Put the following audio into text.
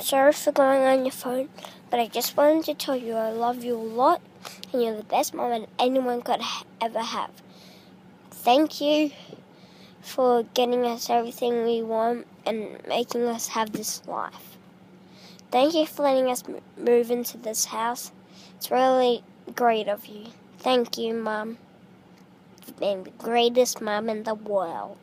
sorry for going on your phone, but I just wanted to tell you I love you a lot, and you're the best mom that anyone could ever have. Thank you for getting us everything we want and making us have this life. Thank you for letting us move into this house. It's really great of you. Thank you, Mum, for being the greatest mum in the world.